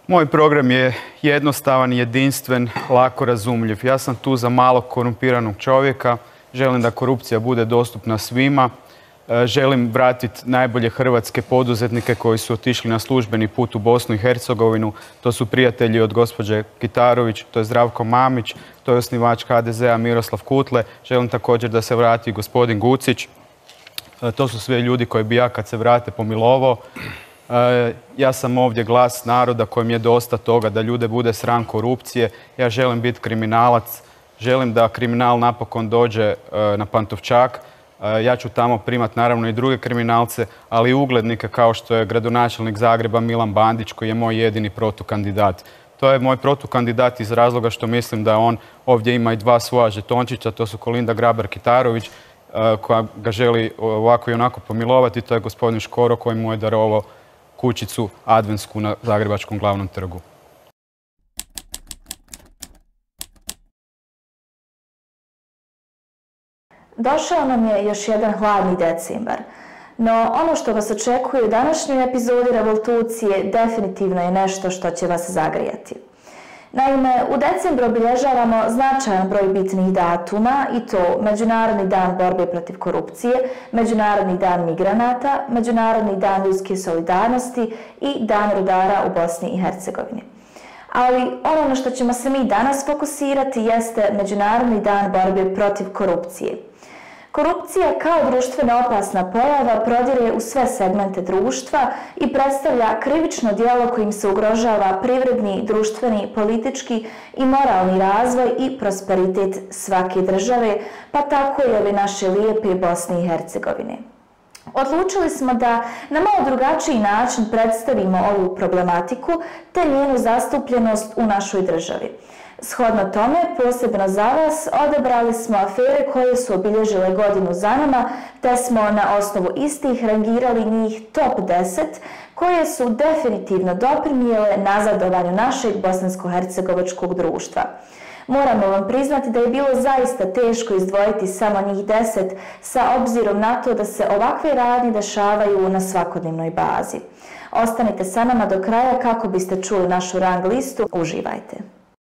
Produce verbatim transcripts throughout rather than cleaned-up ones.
Moj program je jednostavan, jedinstven, lako razumljiv. Ja sam tu za malog korumpiranog čovjeka. Želim da korupcija bude dostupna svima. Želim vratiti najbolje hrvatske poduzetnike koji su otišli na službeni put u Bosnu i Hercegovinu. To su prijatelji od gospođe Kitarović, to je Zdravko Mamić, to je osnivač ha de zea Miroslav Kutle. Želim također da se vrati gospodin Gucić. To su sve ljudi koji bi ja kad se vrate pomilovao. Ja sam ovdje glas naroda kojem je dosta toga da ljude bude sram korupcije. Ja želim biti kriminalac. Želim da kriminal napokon dođe na Pantovčak. Ja ću tamo primat naravno i druge kriminalce, ali i uglednike kao što je gradonačelnik Zagreba Milan Bandić koji je moj jedini protukandidat. To je moj protukandidat iz razloga što mislim da on ovdje ima i dva svoja žetončića, to su Kolinda Grabar-Kitarović koja ga želi ovako i onako pomilovati, to je gospodin Škoro koji mu je darovao kućicu adventsku na Zagrebačkom glavnom trgu. Došao nam je još jedan hladni decembar, no ono što vas očekuje u današnjoj epizodi Revoltucije definitivno je nešto što će vas zagrijati. Naime, u decembru obilježavamo značajan broj bitnih datuma i to Međunarodni dan borbe protiv korupcije, Međunarodni dan migranata, Međunarodni dan ljudske solidarnosti i Dan rudara u Bosni i Hercegovini. Ali ono na što ćemo se mi danas fokusirati jeste Međunarodni dan borbe protiv korupcije. Korupcija kao društveno opasna pojava prodire u sve segmente društva i predstavlja krivično djelo kojim se ugrožava privredni, društveni, politički i moralni razvoj i prosperitet svake države, pa tako i ove naše lijepe Bosne i Hercegovine. Odlučili smo da na malo drugačiji način predstavimo ovu problematiku te njenu zastupljenost u našoj državi. Shodno tome, posebno za vas, odabrali smo afere koje su obilježile godinu za nama, te smo na osnovu istih rangirali njih top deset, koje su definitivno doprinijele nazadovanju našeg bosansko-hercegovačkog društva. Moramo vam priznati da je bilo zaista teško izdvojiti samo njih deset sa obzirom na to da se ovakve radnje dešavaju na svakodnevnoj bazi. Ostanite sa nama do kraja kako biste čuli našu rang listu. Uživajte!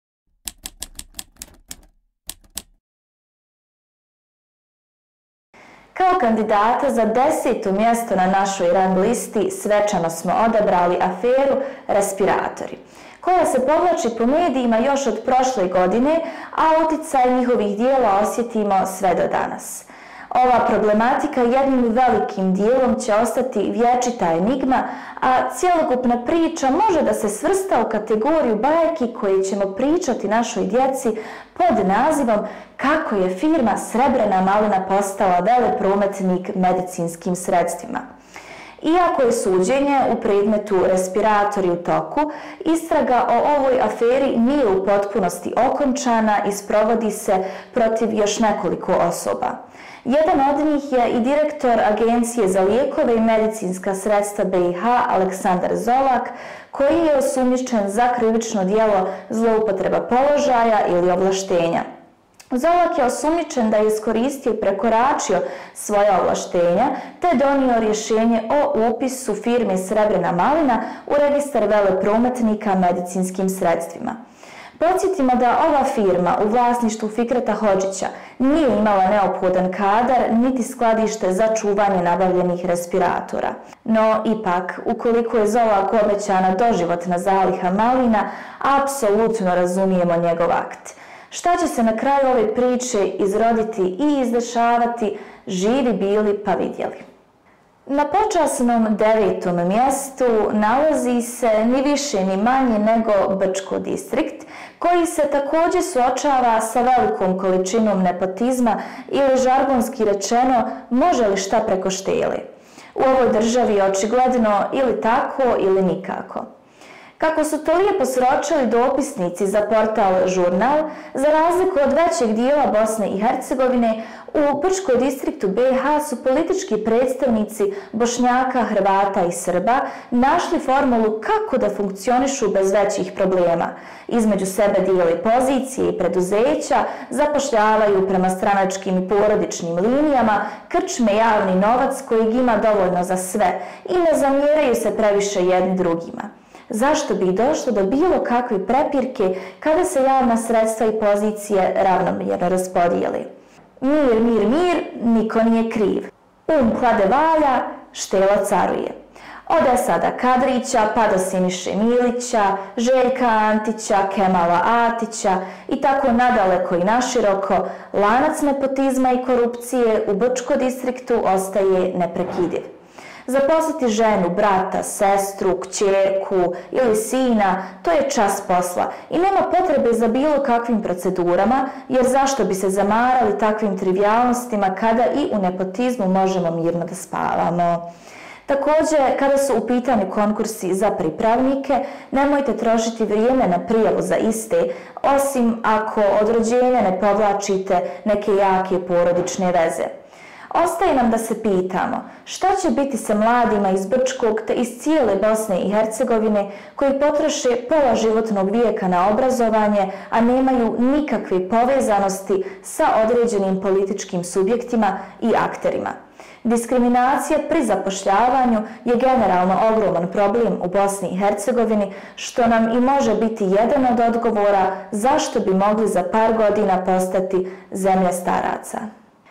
Kao kandidata za deseto mjesto na našoj rang listi svečano smo odabrali aferu Respiratori, koja se povlači po medijima još od prošle godine, a utjecaj njihovih dijela osjetimo sve do danas. Ova problematika jednim velikim dijelom će ostati vječita enigma, a cjelokupna priča može da se svrsta u kategoriju bajki koje ćemo pričati našoj djeci pod nazivom Kako je firma Srebrena malina postala veleprometnik medicinskim sredstvima. Iako je suđenje u predmetu Respiratori u toku, istraga o ovoj aferi nije u potpunosti okončana i sprovodi se protiv još nekoliko osoba. Jedan od njih je i direktor Agencije za lijekove i medicinska sredstva be i ha Aleksandar Zolak, koji je osumnjičen za krivično djelo zloupotreba položaja ili ovlaštenja. Zolak je osumnjičen da je iskoristio i prekoračio svoja ovlaštenja te donio rješenje o upisu firme Srebrena malina u registar veleprometnika medicinskim sredstvima. Podsjetimo da ova firma u vlasništvu Fikreta Hodžića nije imala neophodan kadar niti skladište za čuvanje nabavljenih respiratora. No, ipak, ukoliko je Zolak obećana doživotna zaliha malina, apsolutno razumijemo njegov akt. Šta će se na kraju ove priče izroditi i izdešavati, živi bili pa vidjeli. Na počasnom devetom mjestu nalazi se ni više ni manje nego Brčko distrikt, koji se također suočava sa velikom količinom nepotizma ili žargonski rečeno može li šta preko štele. U ovoj državi je očigledno ili tako ili nikako. Kako su to lijepo sročili dopisnici za portal Žurnal, za razliku od većeg dijela Bosne i Hercegovine, u Brčkom distriktu be i ha su politički predstavnici Bošnjaka, Hrvata i Srba našli formulu kako da funkcionišu bez većih problema. Između sebe dijeli pozicije i preduzeća, zapošljavaju prema stranačkim i porodičnim linijama, krčme javni novac kojeg ima dovoljno za sve i ne zamjeraju se previše jedni drugima. Zašto bi došlo do bilo kakve prepirke kada se javna sredstva i pozicije ravnomjerno raspodijeli? Mir, mir, mir, niko nije kriv. Um klade valja, štela caruje. Od Esada Kadrića pa do Siniše Milića, Željka Antića, Kemala Atića i tako nadaleko i naširoko, lanac nepotizma i korupcije u Brčko distriktu ostaje neprekidiv. Zaposliti ženu, brata, sestru, kćerku ili sina, to je čas posla i nema potrebe za bilo kakvim procedurama, jer zašto bi se zamarali takvim trivijalnostima kada i u nepotizmu možemo mirno da spavamo. Također, kada su u pitanju konkursi za pripravnike, nemojte trošiti vrijeme na prijavu za iste, osim ako od rođenja ne povlačite neke jake porodične veze. Ostaje nam da se pitamo šta će biti sa mladima iz Brčkog te iz cijele Bosne i Hercegovine koji potroše pola životnog vijeka na obrazovanje, a nemaju nikakve povezanosti sa određenim političkim subjektima i akterima. Diskriminacija pri zapošljavanju je generalno ogroman problem u Bosni i Hercegovini, što nam i može biti jedan od odgovora zašto bi mogli za par godina postati zemlja staraca.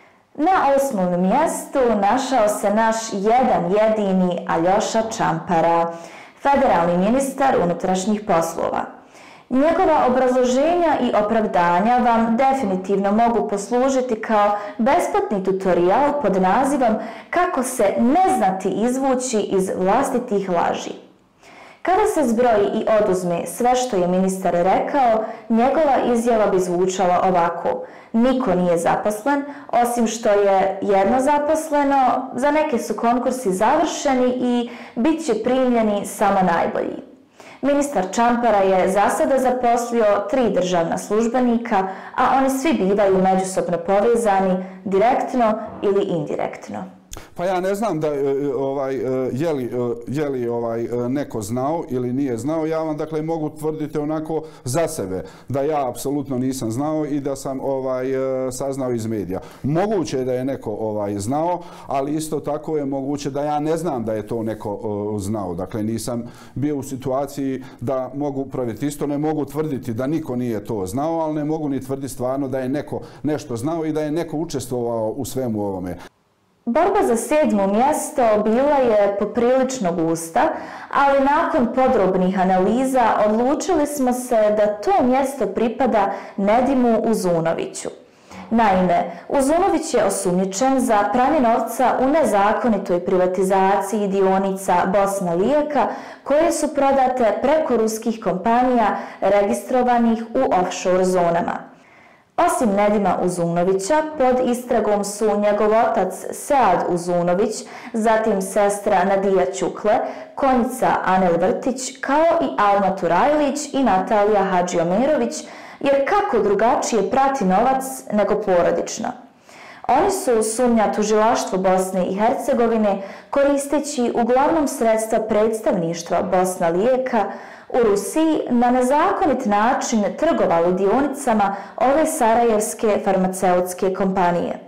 Na osmom mjestu našao se naš jedan jedini Aljoša Čampara, federalni ministar unutrašnjih poslova. Njegova obrazloženja i opravdanja vam definitivno mogu poslužiti kao besplatni tutorial pod nazivom kako se ne znati izvući iz vlastitih laži. Kada se zbroji i oduzme sve što je ministar rekao, njegova izjava bi zvučala ovako: niko nije zaposlen, osim što je jedno zaposleno, za neke su konkursi završeni i bit će primljeni samo najbolji. Ministar Čampara je za sada zaposlio tri državna službenika, a oni svi bivaju međusobno povezani direktno ili indirektno. Pa ja ne znam da ovaj je li je li ovaj neko znao ili nije znao. Ja vam dakle mogu tvrditi onako za sebe da ja apsolutno nisam znao i da sam ovaj saznao iz medija. Moguće je da je neko ovaj znao, ali isto tako je moguće da ja ne znam da je to neko znao. Dakle nisam bio u situaciji da mogu provjeriti. Isto ne mogu tvrditi da niko nije to znao, ali ne mogu ni tvrditi stvarno da je neko nešto znao i da je neko učestvovao u svemu ovome. Borba za sedmo mjesto bila je poprilično gusta, ali nakon podrobnih analiza odlučili smo se da to mjesto pripada Nedimu Uzunoviću. Naime, Uzunović je osumnjičen za pranje novca u nezakonitoj privatizaciji dionica Bosna Lijeka koje su prodate preko ruskih kompanija registrovanih u offshore zonama. Osim Nedima Uzunovića, pod istragom su njegov otac Sead Uzunović, zatim sestra Nadija Ćukle, konjica Anel Vrtić, kao i Alma Turajlić i Natalija Hadžiomerović, jer kako drugačije prati novac nego porodično. Oni su, sumnja tužilaštvo Bosne i Hercegovine, koristeći uglavnom sredstva predstavništva Bosna Lijeka u Rusiji, na nezakonit način trgovali dionicama ove sarajevske farmaceutske kompanije.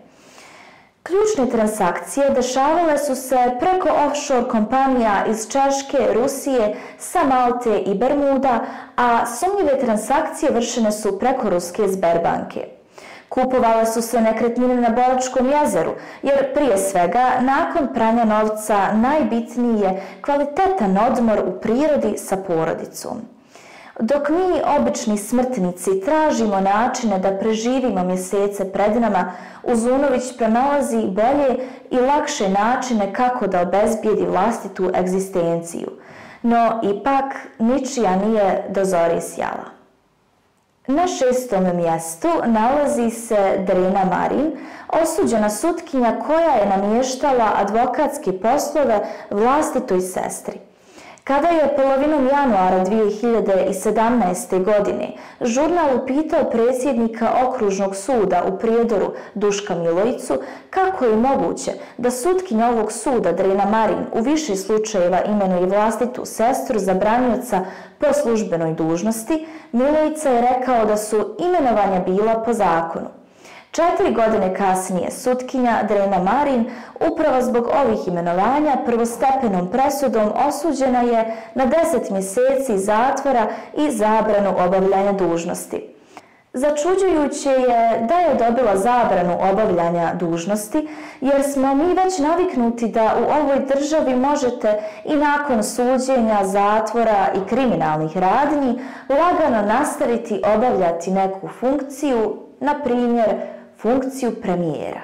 Ključne transakcije dešavale su se preko offshore kompanija iz Češke, Rusije, sa Malte i Bermuda, a sumnjive transakcije vršene su preko ruske Sberbanke. Kupovale su se nekretnine na Bolačkom jezeru, jer prije svega, nakon pranja novca, najbitniji je kvalitetan odmor u prirodi sa porodicom. Dok mi, obični smrtnici, tražimo načine da preživimo mjesece pred nama, Uzunović pronalazi bolje i lakše načine kako da obezbijedi vlastitu egzistenciju. No, ipak, ničija nije do zore sjala. Na šestom mjestu nalazi se Drina Marin, osuđena sutkinja koja je namještala advokatske poslove vlastitoj sestri. Kada je polovinom januara dvije hiljade sedamnaeste. godine žurnal upitao predsjednika okružnog suda u Prijedoru Duška Milojicu kako je moguće da sutkinja ovog suda Drina Marin u više slučajeva imenuje vlastitu sestru za branioca po službenoj dužnosti, Milojica je rekao da su imenovanja bila po zakonu. Četiri godine kasnije sutkinja Drena Marin upravo zbog ovih imenovanja prvostepenom presudom osuđena je na deset mjeseci zatvora i zabranu obavljanja dužnosti. Začuđujuće je da je dobila zabranu obavljanja dužnosti, jer smo mi već naviknuti da u ovoj državi možete i nakon suđenja, zatvora i kriminalnih radnji lagano nastaviti obavljati neku funkciju, na primjer funkciju premijera.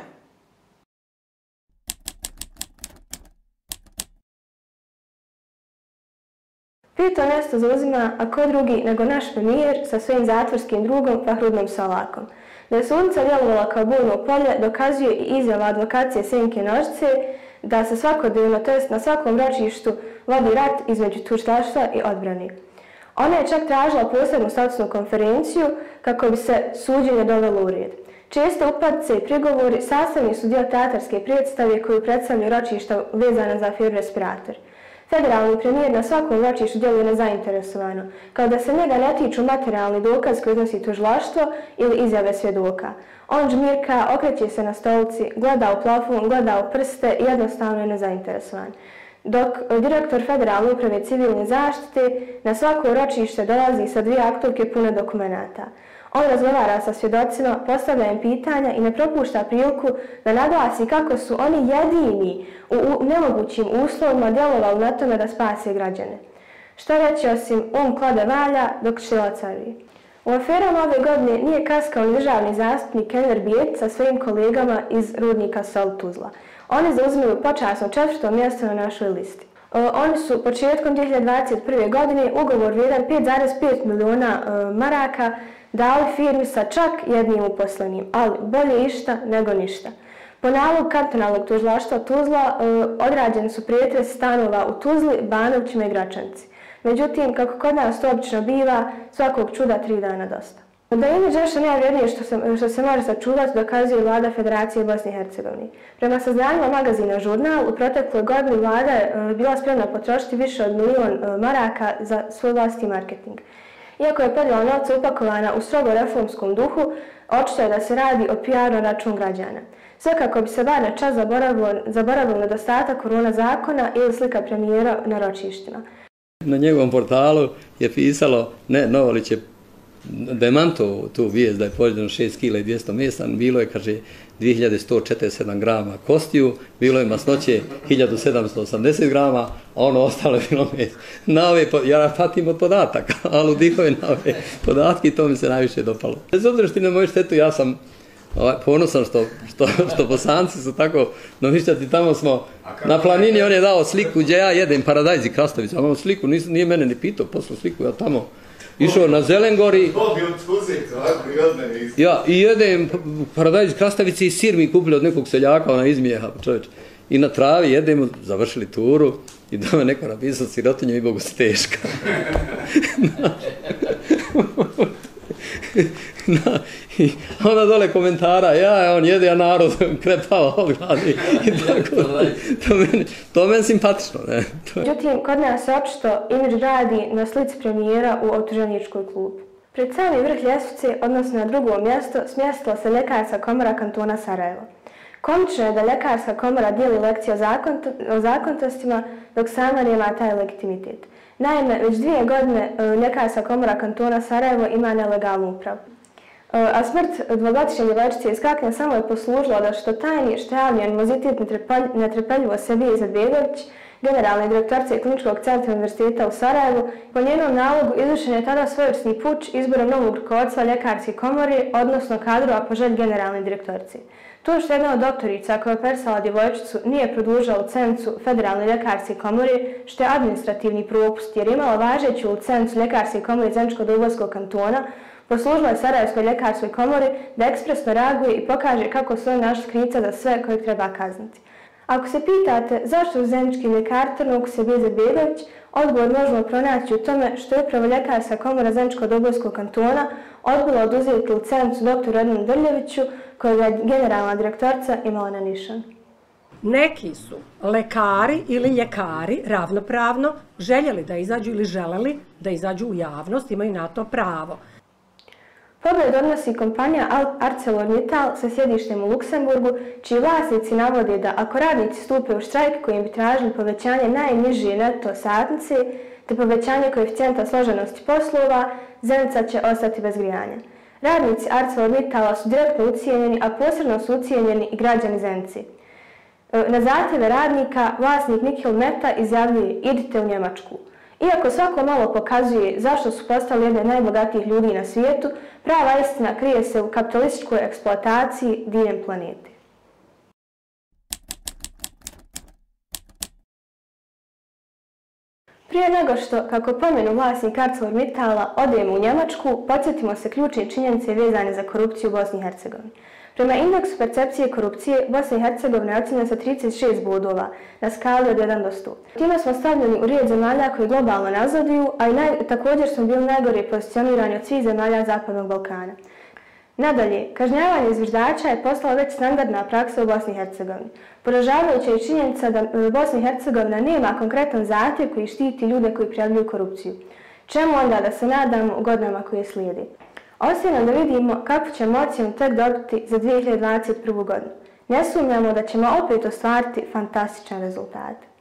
Peto mjesto zauzima, a ko drugi nego naš premijer sa svojim zatvorskim drugom Fahrudnom Salakom. Da je sudnica djelovala kao bojno polje dokazuje i izjava advokacije Senke Nožice da se svakodnevno, to jest na svakom ročištu, vodi rat između tužilaštva i odbrane. Ona je čak tražila posebnu statusnu konferenciju kako bi se suđenje dovelo u red. Česte upadice i prigovori sastavni su dio teatarske predstave koju predstavljaju ročišta vezana za aferu Respirator. Federalni premijer na svakom ročištu djeluje nezainteresovano, kao da se njega ne tiču materijalni dokaz koji iznosi tužilaštvo ili izjave svjedoka. On žmirka, okreće se na stolici, gleda u plafon, gleda u prste i jednostavno je nezainteresovan. Dok direktor Federalne uprave civilne zaštite na svako ročište dolazi sa dvije aktovke pune dokumenata. On razgovara sa svjedocima, postavlja im pitanja i ne propušta priliku da naglasi kako su oni jedini u nemogućim uslovima djelovali na tome da spase građane. Šta reći osim um klade valja dok šila caruje. U aferama ove godine nije kaskao ni državni zastupnik Enver Bijeć sa svojim kolegama iz rudnika Sol Tuzla. Oni zauzimaju počasno četvrto mjesto na našoj listi. Oni su početkom dvije hiljade dvadeset prve. godine ugovor vrijedan pet zarez pet milijuna maraka dali firmi sa čak jednim uposlenim, ali bolje išta nego ništa. Po nalogu kantonalnog tužilaštva Tuzla odrađeni su pretres stanova u Tuzli, Banovćima i Gračanci. Međutim, kako kod nas to obično biva, svakog čuda tri dana dosta. Da je imidž nešto najvrijednije što se, što se može sačuvati dokazuje vlada Federacije Bosne i Hercegovine. Prema saznanjima magazina Žurnal, u protekloj godini vlada je bila spremna potrošiti više od milion maraka za svoj vlastiti marketing. Iako je podjela novca upakovana u strogo reformskom duhu, očito je da se radi o P R na račun građana. Sve kako bi se bar na čas zaboravilo nedostatak korona zakona ili slika premijera na ročištima. Na njegovom portalu je pisalo, ne, Novolić je demantovao tu vijest da je pojedeno šest kila i dvjesto mesa, bilo je, kaže, dvije hiljade sto četrdeset sedam grama kostiju, bilo je masnoće hiljadu sedamsto osamdeset grama, a ono ostalo je bilo mesa. Na ove, ja patim od podataka, ali udihove na ove podatke i to mi se najviše dopalo. Bez obzira što ti na moju štetu, ja sam ovaj, ponosan što, što, što Bosanci su tako domišljati. Tamo smo na planini, on je dao sliku gdje ja jedem paradajz i krastavicu, a imam sliku, nis, nije mene ni pitao, poslao sliku, ja tamo išao na Zelengori. Ja, i jedem paradajz krastavice i sir mi kupili od nekog seljaka, ona izmijeha, čovječ. I na travi jedemo, završili turu i doma neko napisao sirotinju i Bogu si teška. Na, i onda dole komentara, ja, on jede, a narod krepava ogladi i tako. To meni, to meni simpatično, ne? Međutim, kod nas se očito imidž radi na slici premijera u optuženičkoj klubu. Pred sami vrh ljestvice, odnosno na drugo mjesto, smjestila se Ljekarska komora kantona Sarajevo. Komično je da Ljekarska komora dijeli lekcije o, zakon, o zakonitostima, dok sama nema taj legitimitet. Naime, već dvije godine Ljekarska komora kantona Sarajevo ima nelegalnu upravu. A smrt dvogodišnje djevojčice iz Kaknja samo je poslužila da što tajni, što javni animozitet netrpeljivo Sebije Izetbegović, generalne direktorice Kliničkog centra Univerziteta u Sarajevu, po njenom nalogu izvršen je tada svojevrsni puč izborom novog rukovodstva Ljekarske komore, odnosno kadrova po želji generalne direktorice. To što jedna od doktorica koja je operisala djevojčicu nije produžila licencu Federalne ljekarske komore, što je administrativni propust jer imala važeću licencu Ljekarske komore Zeničko-Dobojskog kantona, poslužila je Sarajevskoj ljekarskoj komori da ekspresno reaguje i pokaže kako su oni našli krivca za sve kojeg treba kazniti. Ako se pitate zašto u Zeničkim ljekartanu Sebije Izetbegović, odgovor možemo pronaći u tome što je upravo Ljekarska komora Zeničko-Dobojskog kantona odbila oduzeti licencu doktoru Edmunu Drljeviću, kojega je generalna direktorica imala na nišan. Neki su lekari ili ljekari ravnopravno željeli da izađu ili želeli da izađu u javnost, imaju na to pravo. Pogled odnosi kompanija ArcelorMittal sa sjedištem u Luksemburgu, čiji vlasnici navode da ako radnici stupe u štrajk kojim bi tražili povećanje najniže neto satnice te povećanje koeficijenta složenosti poslova, Zenica će ostati bez grijanja. Radnici ArcelorMittala su direktno ucijenjeni, a posebno su ucijenjeni i građani Zenice. Na zahtjeve radnika vlasnik Nikhil Mehta izjavljuje idite u Njemačku. Iako svako malo pokazuje zašto su postali jedni od najbogatijih ljudi na svijetu, prava istina krije se u kapitalističkoj eksploataciji diljem planete. Prije nego što, kako pomenu vlasnik ArcelorMittala, odemo u Njemačku, podsjetimo se ključne činjenice vezane za korupciju u Bosni i Hercegovini. Prema indeksu percepcije korupcije, Bosna i Hercegovina je ocjenjena sa trideset šest bodova na skali od jedan do sto. Time smo stavljeni u red zemalja koji globalno nazaduju, a i naj, također smo bili najgore pozicionirani od svih zemalja Zapadnog Balkana. Nadalje, kažnjavanje zviždača je postala već standardna praksa u Bosni i Hercegovini. Poražavajuća je činjenica da Bosna i Hercegovina nema konkretan zahtjev koji štiti ljude koji prijavljuju korupciju. Čemu onda da se nadamo u godinama koje slijede? Ostaje nam da vidimo kako ćemo ocjenu tek dobiti za dvije hiljade dvadeset prvu. godinu. Ne sumnjamo da ćemo opet ostvariti fantastičan rezultat.